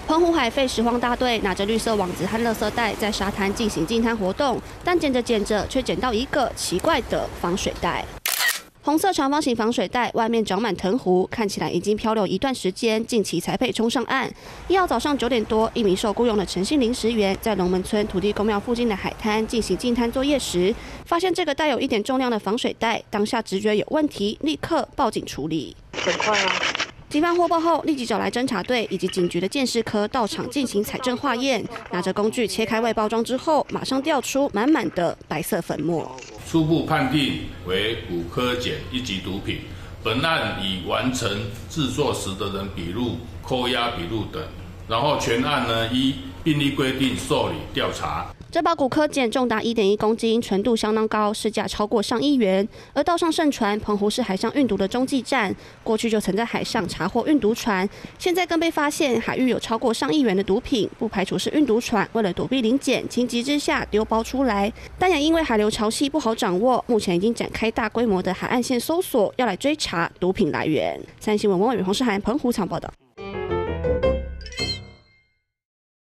澎湖海废拾荒大队拿着绿色网子和垃圾袋在沙滩进行净滩活动，但捡着捡着却捡到一个奇怪的防水袋。红色长方形防水袋外面长满藤壶，看起来已经漂流一段时间，近期才被冲上岸。1号早上9点多，一名受雇佣的陈姓临时员在龙门村土地公庙附近的海滩进行净滩作业时，发现这个带有一点重量的防水袋，当下直觉有问题，立刻报警处理。 很快啊！ 警方获报后，立即找来侦查队以及警局的鉴识科到场进行采证化验。拿着工具切开外包装之后，马上调出满满的白色粉末。 初步判定为5科碱1级毒品。本案已完成制作时的人笔录、扣押笔录等，然后全案呢依病例规定受理调查。 这包古柯碱重达1.1公斤，纯度相当高，市价超过上亿元。而道上盛传，澎湖是海上运毒的中继站，过去就曾在海上查获运毒船，现在更被发现海域有超过上亿元的毒品，不排除是运毒船为了躲避临检，情急之下丢包出来。但也因为海流潮汐不好掌握，目前已经展开大规模的海岸线搜索，要来追查毒品来源。3立新闻王伟、洪世涵澎湖场报道。